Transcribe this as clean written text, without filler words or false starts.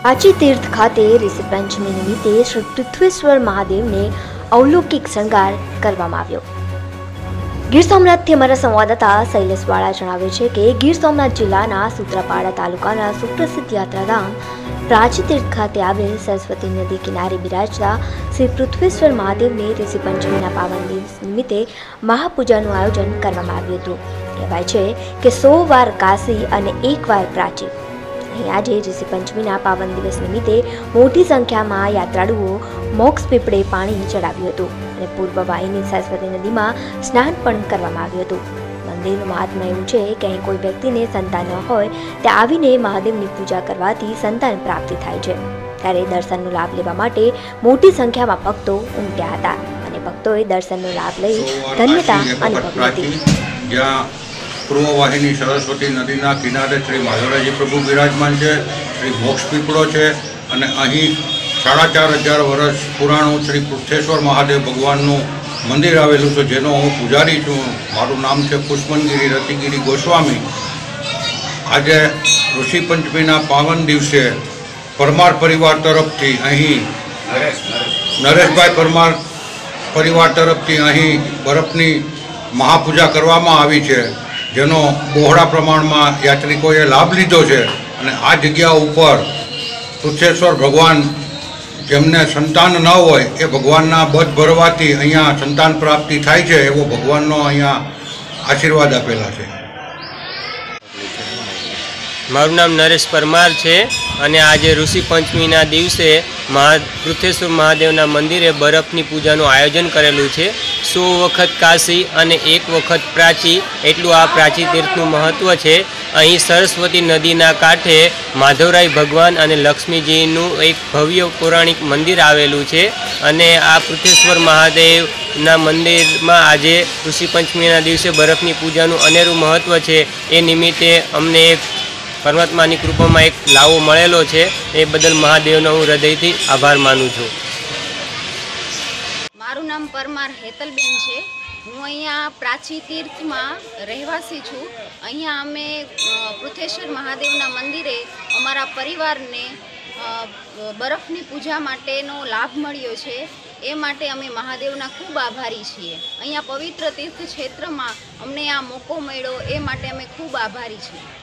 આચી તીર્થ ખાતે ઋષિ પંચમી નિમિત્તે શ્રી પૃથ્વીશ્વર મહાદેવને અવલૌકિક શણગાર કરવામાં આવ્યો। ગીર સોમનાથથી અમારા સંવાદદાતા શૈલેષ વાળા જણાવે છે કે ગીર સોમનાથ જિલ્લાના સૂત્રાપાડા તાલુકાના સુપ્રસિદ્ધ યાત્રાધામ પ્રાચી તીર્થ ખાતે આવેલ સરસ્વતી નદી કિનારે બિરાજતા શ્રી પૃથ્વીશ્વર મહાદેવને ઋષિ પંચમીના પાવન દિવસ નિમિત્તે મહાપૂજાનું આયોજન કરવામાં આવ્યું હતું। કહેવાય છે કે 100 વાર કાશી અને 1 વાર પ્રાચી। અહીં આજે ઋષિ પંચમીના પાવન દિવસ નિમિત્તે મોટી સંખ્યામાં યાત્રાળુઓ મોક્ષ પીપળે પાણી ચડાવ્યું હતું અને પૂર્વ વાહિની સરસ્વતી નદીમાં સ્નાન પણ કરવામાં આવ્યું હતું। મંદિરનું મહાત્મ્ય એવું છે કે અહીં કોઈ વ્યક્તિને સંતાન ન હોય તે આવીને મહાદેવની પૂજા કરવાથી સંતાન પ્રાપ્તિ થાય છે। ત્યારે દર્શનનો લાભ લેવા માટે મોટી સંખ્યામાં ભક્તો ઉમટ્યા હતા અને ભક્તોએ દર્શનનો લાભ લઈ ધન્યતા અનુભવી હતી। પૂર્વ વાહિની સરસ્વતી નદીના કિનારે શ્રી માધવરાયજી પ્રભુ બિરાજમાન છે। શ્રી મોક્ષ પીપળો છે અને અહીં 4500 વર્ષ પુરાણું શ્રી પૃથ્વેશ્વર મહાદેવ ભગવાનનું મંદિર આવેલું છે, જેનો હું પૂજારી છું। મારું નામ છે પુષ્પનગીરી રતિગીરી ગોસ્વામી। આજે ઋષિ પંચમીના પાવન દિવસે પરમાર પરિવાર તરફથી અહીં નરેશભાઈ પરમાર પરિવાર તરફથી અહીં બરફની મહાપૂજા કરવામાં આવી છે, જેનો બહોળા પ્રમાણમાં યાત્રિકોએ લાભ લીધો છે। અને આ જગ્યા ઉપર પૃથ્વેશ્વર ભગવાન જેમને સંતાન ન હોય એ ભગવાનના બધ ભરવાથી અહીંયા સંતાન પ્રાપ્તિ થાય છે, એવો ભગવાનનો અહીંયા આશીર્વાદ આપેલા છે। મારું નામ નરેશ પરમાર છે અને આજે ઋષિ પંચમીના દિવસે પૃથ્વેશ્વર મહાદેવના મંદિરે બરફની પૂજાનું આયોજન કરેલું છે। 100 વખત કાશી અને 1 વખત પ્રાચી, એટલું આ પ્રાચી તીર્થનું મહત્ત્વ છે। અહીં સરસ્વતી નદીના કાંઠે માધવરાય ભગવાન અને લક્ષ્મીજીનું એક ભવ્ય પૌરાણિક મંદિર આવેલું છે અને આ પૃથ્વેશ્વર મહાદેવના મંદિરમાં આજે ઋષિ પંચમીના દિવસે બરફની પૂજાનું અનેરું મહત્ત્વ છે। એ નિમિત્તે અમને એક પરમાત્માની કૃપામાં એક લાવો મળેલો છે, એ બદલ મહાદેવનો હું હૃદયથી આભાર માનું છું। મારું નામ પરમાર હેતલબેન છે। હું અહીંયા પ્રાચી તીર્થમાં રહેવાસી છું। અહીંયા અમે પૃથ્વેશ્વર મહાદેવના મંદિરે અમારા પરિવારને બરફની પૂજા માટેનો લાભ મળ્યો છે, એ માટે અમે મહાદેવના ખૂબ આભારી છીએ। અહીંયા પવિત્ર તીર્થ ક્ષેત્રમાં અમને આ મોકો મળ્યો એ માટે અમે ખૂબ આભારી છીએ।